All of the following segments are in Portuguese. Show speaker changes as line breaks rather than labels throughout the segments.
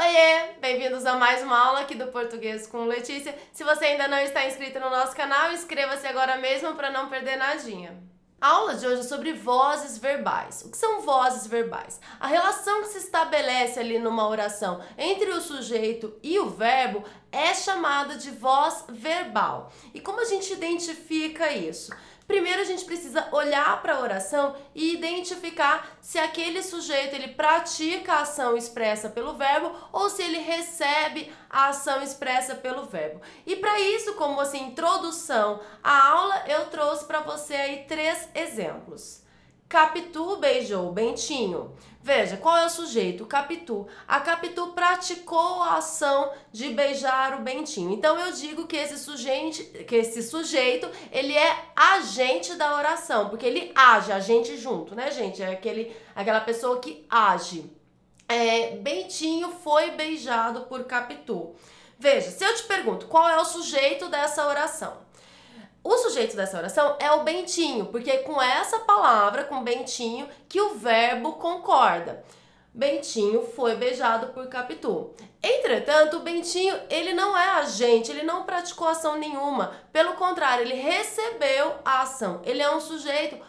Oiê! Bem-vindos a mais uma aula aqui do Português com Letícia. Se você ainda não está inscrito no nosso canal, inscreva-se agora mesmo para não perder nadinha. A aula de hoje é sobre vozes verbais. O que são vozes verbais? A relação que se estabelece ali numa oração entre o sujeito e o verbo é chamada de voz verbal. E como a gente identifica isso? Primeiro a gente precisa olhar para a oração e identificar se aquele sujeito ele pratica a ação expressa pelo verbo ou se ele recebe a ação expressa pelo verbo. E para isso, como assim, introdução à aula, eu trouxe para você aí 3 exemplos. Capitu beijou Bentinho. Veja, qual é o sujeito? Capitu. A Capitu praticou a ação de beijar o Bentinho. Então eu digo que esse sujeito, ele é agente da oração, porque ele age, agente junto, né, gente? É aquela pessoa que age. Bentinho foi beijado por Capitu. Veja, se eu te pergunto qual é o sujeito dessa oração, o sujeito dessa oração é o Bentinho, porque é com essa palavra, com Bentinho, que o verbo concorda. Bentinho foi beijado por Capitu. Entretanto, o Bentinho, ele não é agente, ele não praticou ação nenhuma. Pelo contrário, ele recebeu a ação. Ele é um sujeito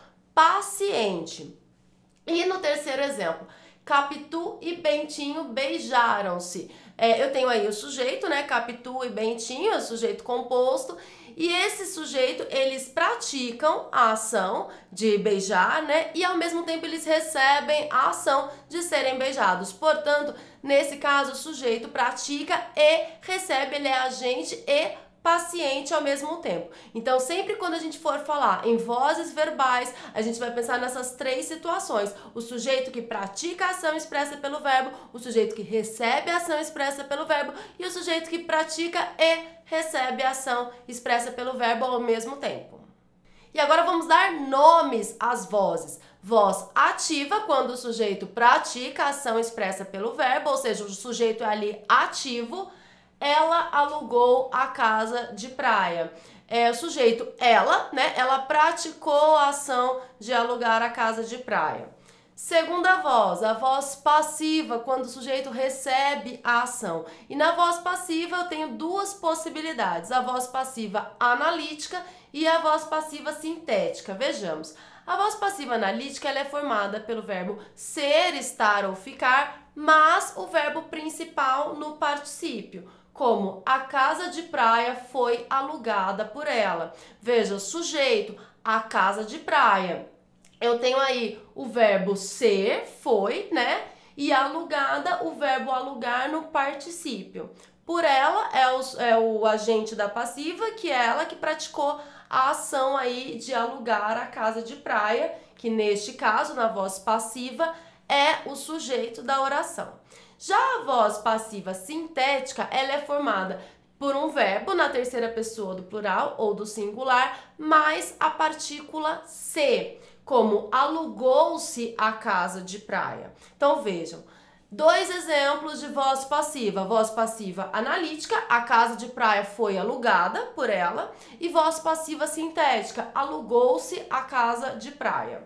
paciente. E no terceiro exemplo, Capitu e Bentinho beijaram-se. Eu tenho aí o sujeito, né? Capitu e Bentinho, é o sujeito composto. E esse sujeito, eles praticam a ação de beijar, né? E ao mesmo tempo eles recebem a ação de serem beijados. Portanto, nesse caso, o sujeito pratica e recebe, ele é agente e paciente ao mesmo tempo. Então, sempre quando a gente for falar em vozes verbais, a gente vai pensar nessas 3 situações. O sujeito que pratica a ação expressa pelo verbo, o sujeito que recebe a ação expressa pelo verbo e o sujeito que pratica e recebe a ação expressa pelo verbo ao mesmo tempo. E agora vamos dar nomes às vozes. Voz ativa, quando o sujeito pratica a ação expressa pelo verbo, ou seja, o sujeito é ali ativo. Ela alugou a casa de praia. O sujeito, ela, né? Ela praticou a ação de alugar a casa de praia. Segunda voz, a voz passiva, quando o sujeito recebe a ação. E na voz passiva eu tenho 2 possibilidades, a voz passiva analítica e a voz passiva sintética. Vejamos. A voz passiva analítica ela é formada pelo verbo ser, estar ou ficar, mas o verbo principal no particípio. Como a casa de praia foi alugada por ela. Veja, sujeito, a casa de praia. Eu tenho aí o verbo ser, foi, né? E alugada, o verbo alugar no particípio. Por ela é o agente da passiva, que é ela que praticou a ação aí de alugar a casa de praia, que neste caso, na voz passiva, é o sujeito da oração. Já a voz passiva sintética, ela é formada por um verbo na terceira pessoa do plural ou do singular, mais a partícula se, como alugou-se a casa de praia. Então vejam, 2 exemplos de voz passiva. Voz passiva analítica, a casa de praia foi alugada por ela, e voz passiva sintética, alugou-se a casa de praia.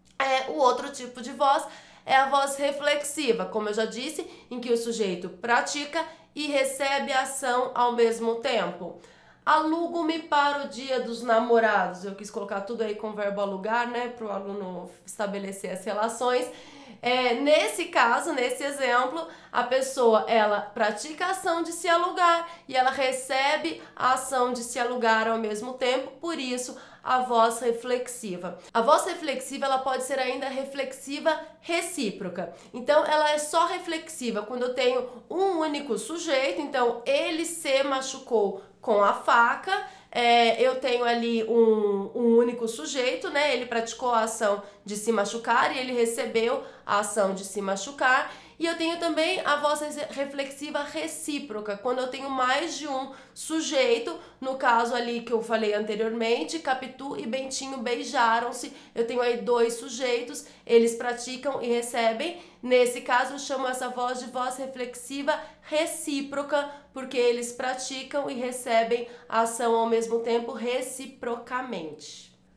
O outro tipo de voz é a voz reflexiva, como eu já disse, em que o sujeito pratica e recebe a ação ao mesmo tempo. Alugo-me para o dia dos namorados. Eu quis colocar tudo aí com o verbo alugar, né, para o aluno estabelecer as relações. Nesse caso, nesse exemplo, a pessoa, ela pratica a ação de se alugar e ela recebe a ação de se alugar ao mesmo tempo, por isso a voz reflexiva. A voz reflexiva, ela pode ser ainda reflexiva recíproca. Então, ela é só reflexiva quando eu tenho um único sujeito, então ele se machucou com a faca, eu tenho ali um único sujeito, né? Ele praticou a ação de se machucar e ele recebeu a ação de se machucar. E eu tenho também a voz reflexiva recíproca, quando eu tenho mais de um sujeito, no caso ali que eu falei anteriormente, Capitu e Bentinho beijaram-se, eu tenho aí 2 sujeitos, eles praticam e recebem. Nesse caso eu chamo essa voz de voz reflexiva recíproca, porque eles praticam e recebem a ação ao mesmo tempo reciprocamente.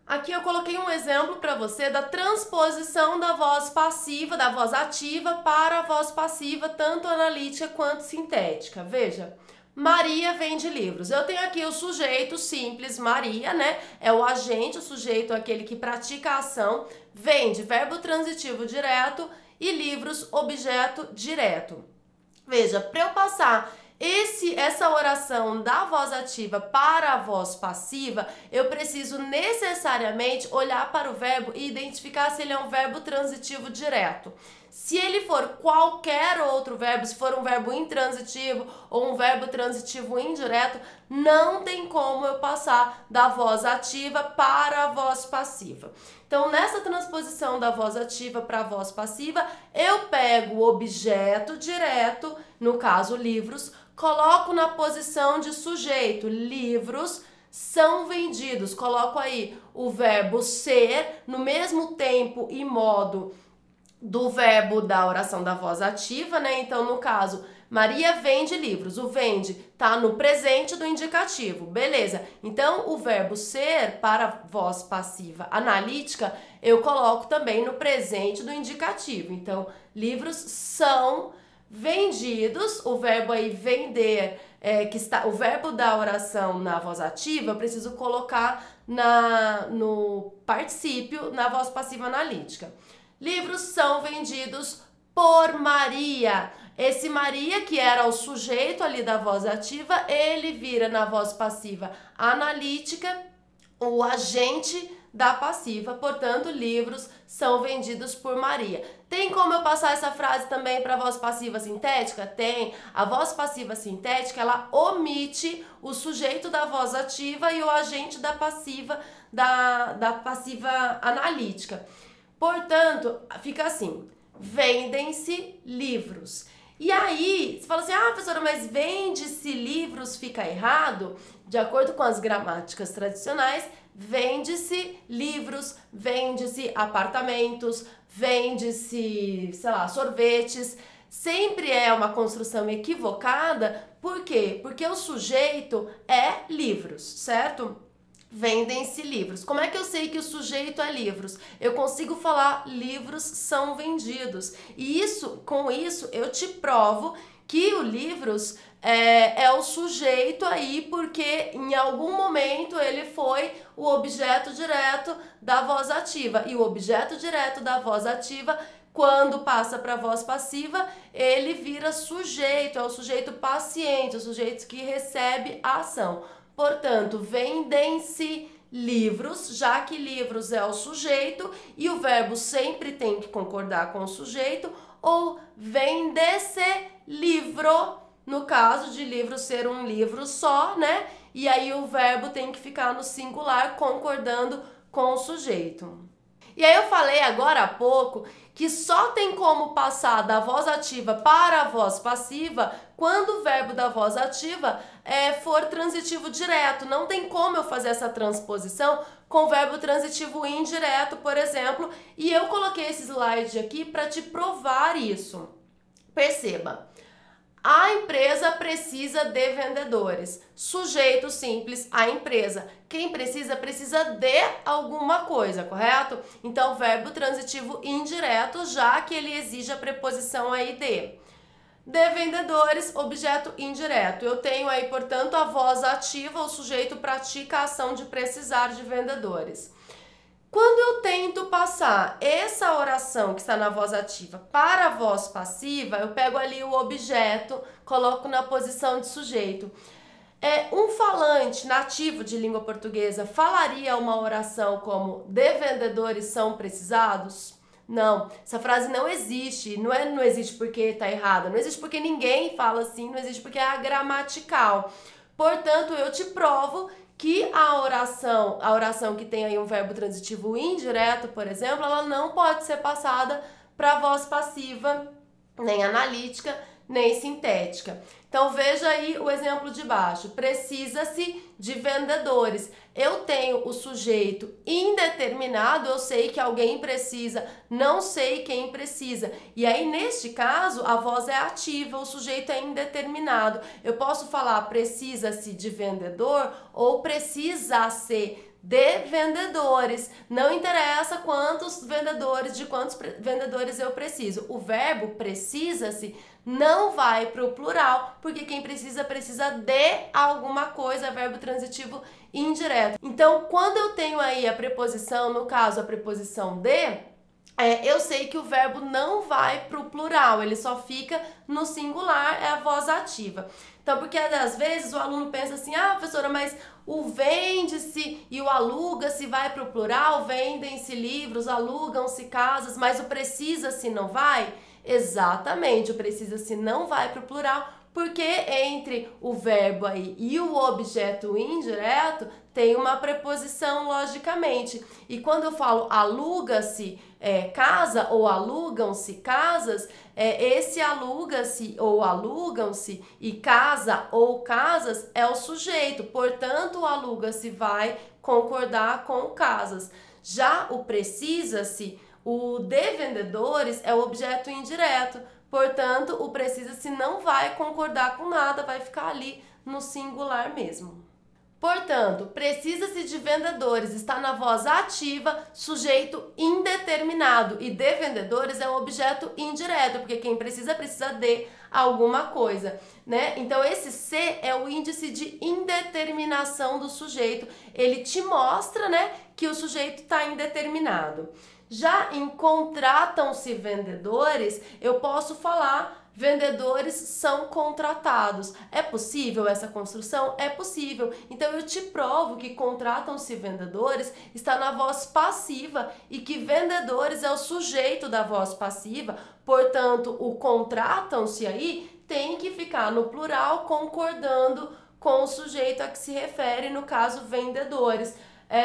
Aqui eu coloquei um exemplo para você da transposição da voz passiva, da voz ativa para a voz passiva, tanto analítica quanto sintética. Veja, Maria vende livros. Eu tenho aqui o sujeito simples, Maria, né? É o agente, o sujeito, aquele que pratica a ação, vende, verbo transitivo direto, e livros, objeto direto. Veja, para eu passar essa oração da voz ativa para a voz passiva, eu preciso necessariamente olhar para o verbo e identificar se ele é um verbo transitivo direto. Se ele for qualquer outro verbo, se for um verbo intransitivo ou um verbo transitivo indireto, não tem como eu passar da voz ativa para a voz passiva. Então, nessa transposição da voz ativa para a voz passiva, eu pego o objeto direto, no caso livros, coloco na posição de sujeito, livros são vendidos. Coloco aí o verbo ser no mesmo tempo e modo do verbo da oração da voz ativa, né? Então, no caso, Maria vende livros. O vende tá no presente do indicativo, beleza? Então, o verbo ser para a voz passiva analítica, eu coloco também no presente do indicativo. Então, livros são vendidos. O verbo aí vender, o verbo da oração na voz ativa, eu preciso colocar no particípio na voz passiva analítica. Livros são vendidos por Maria. Esse Maria, que era o sujeito ali da voz ativa, ele vira na voz passiva analítica o agente da passiva. Portanto, livros são vendidos por Maria. Tem como eu passar essa frase também para a voz passiva sintética? Tem. A voz passiva sintética, ela omite o sujeito da voz ativa e o agente da passiva, da passiva analítica. Portanto, fica assim, vendem-se livros. E aí, você fala assim, professora, mas vende-se livros fica errado? De acordo com as gramáticas tradicionais, vende-se livros, vende-se apartamentos, vende-se, sei lá, sorvetes. Sempre é uma construção equivocada. Por quê? Porque o sujeito é livros, certo? Vendem-se livros. Como é que eu sei que o sujeito é livros? Eu consigo falar livros são vendidos. E com isso eu te provo que o livros é o sujeito aí, porque em algum momento ele foi o objeto direto da voz ativa. E o objeto direto da voz ativa, quando passa para a voz passiva, ele vira sujeito, é o sujeito paciente, o sujeito que recebe a ação. Portanto, vendem-se livros, já que livros é o sujeito e o verbo sempre tem que concordar com o sujeito, ou vende-se livro, no caso de livro ser um livro só, né? E aí o verbo tem que ficar no singular, concordando com o sujeito. E aí eu falei agora há pouco que só tem como passar da voz ativa para a voz passiva quando o verbo da voz ativa for transitivo direto. Não tem como eu fazer essa transposição com o verbo transitivo indireto, por exemplo, e eu coloquei esse slide aqui para te provar isso. Perceba. A empresa precisa de vendedores. Sujeito simples, a empresa. Quem precisa de alguma coisa, correto? Então, verbo transitivo indireto, já que ele exige a preposição aí de. De vendedores, objeto indireto. Eu tenho aí, portanto, a voz ativa, o sujeito pratica a ação de precisar de vendedores. Quando eu tento passar essa oração que está na voz ativa para a voz passiva, eu pego ali o objeto, coloco na posição de sujeito. Um falante nativo de língua portuguesa falaria uma oração como de vendedores são precisados? Não, essa frase não existe. Não existe porque está errada, não existe porque ninguém fala assim, não existe porque é agramatical. Portanto, eu te provo que a oração que tem aí um verbo transitivo indireto, por exemplo, ela não pode ser passada para voz passiva, nem analítica, nem sintética. Então, veja aí o exemplo de baixo. Precisa-se de vendedores. Eu tenho o sujeito indeterminado, eu sei que alguém precisa, não sei quem precisa. E aí, neste caso, a voz é ativa, o sujeito é indeterminado. Eu posso falar precisa-se de vendedor ou precisa-se de vendedores. Não interessa quantos vendedores, de quantos vendedores eu preciso. O verbo precisa-se não vai para o plural, porque quem precisa de alguma coisa, é verbo transitivo indireto. Então, quando eu tenho aí a preposição, no caso a preposição de, eu sei que o verbo não vai para o plural, ele só fica no singular, é a voz ativa. Então, porque às vezes o aluno pensa assim, professora, mas o vende-se e o aluga-se vai para o plural, vendem-se livros, alugam-se casas, mas o precisa-se não vai? Exatamente, o precisa-se não vai para o plural, porque entre o verbo aí e o objeto indireto tem uma preposição logicamente. E quando eu falo aluga-se casa ou alugam-se casas, esse aluga-se ou alugam-se e casa ou casas é o sujeito. Portanto, o aluga-se vai concordar com casas. Já o precisa-se, o de vendedores é o objeto indireto. Portanto, o precisa-se não vai concordar com nada, vai ficar ali no singular mesmo. Portanto, precisa-se de vendedores está na voz ativa, sujeito indeterminado, e de vendedores é um objeto indireto, porque quem precisa de alguma coisa, né? Então esse C é o índice de indeterminação do sujeito, ele te mostra, né, que o sujeito está indeterminado. Já em contratam-se vendedores, eu posso falar vendedores são contratados. É possível essa construção? É possível. Então eu te provo que contratam-se vendedores está na voz passiva e que vendedores é o sujeito da voz passiva. Portanto, o contratam-se aí tem que ficar no plural concordando com o sujeito a que se refere, no caso vendedores.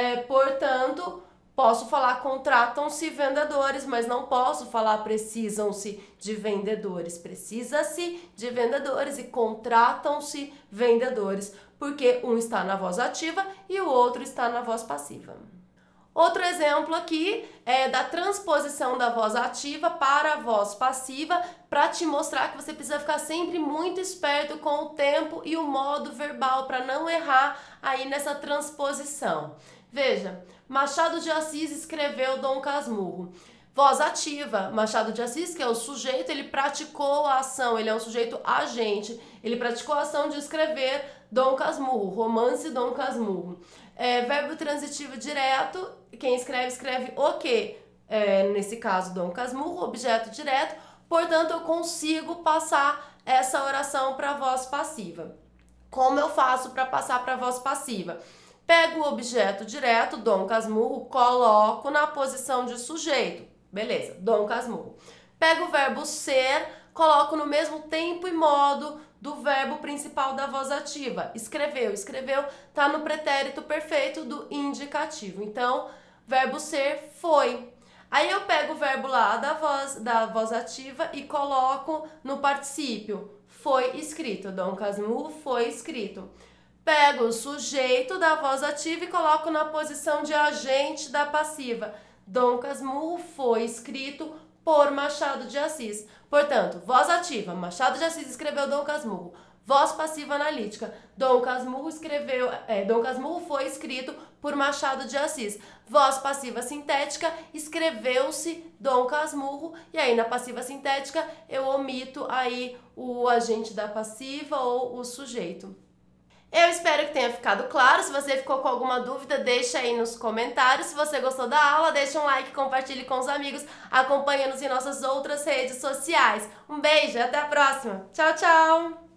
Portanto, posso falar contratam-se vendedores, mas não posso falar precisam-se de vendedores. Precisa-se de vendedores e contratam-se vendedores, porque um está na voz ativa e o outro está na voz passiva. Outro exemplo aqui é da transposição da voz ativa para a voz passiva, para te mostrar que você precisa ficar sempre muito esperto com o tempo e o modo verbal, para não errar aí nessa transposição. Veja, Machado de Assis escreveu Dom Casmurro. Voz ativa, Machado de Assis, que é o sujeito, ele praticou a ação, ele é um sujeito agente, ele praticou a ação de escrever Dom Casmurro, romance Dom Casmurro. Verbo transitivo direto, quem escreve o quê? Nesse caso, Dom Casmurro, objeto direto, portanto eu consigo passar essa oração para a voz passiva. Como eu faço para passar para a voz passiva? Pego o objeto direto, Dom Casmurro, coloco na posição de sujeito. Beleza, Dom Casmurro. Pego o verbo ser, coloco no mesmo tempo e modo do verbo principal da voz ativa. Escreveu, escreveu, tá no pretérito perfeito do indicativo. Então, verbo ser, foi. Aí eu pego o verbo lá da voz ativa e coloco no particípio. Foi escrito, Dom Casmurro foi escrito. Pego o sujeito da voz ativa e coloco na posição de agente da passiva. Dom Casmurro foi escrito por Machado de Assis. Portanto, voz ativa, Machado de Assis escreveu Dom Casmurro. Voz passiva analítica, Dom Casmurro foi escrito por Machado de Assis. Voz passiva sintética, escreveu-se Dom Casmurro. E aí na passiva sintética eu omito aí o agente da passiva ou o sujeito. Eu espero que tenha ficado claro. Se você ficou com alguma dúvida, deixa aí nos comentários. Se você gostou da aula, deixa um like, compartilhe com os amigos. Acompanhe-nos em nossas outras redes sociais. Um beijo e até a próxima. Tchau, tchau!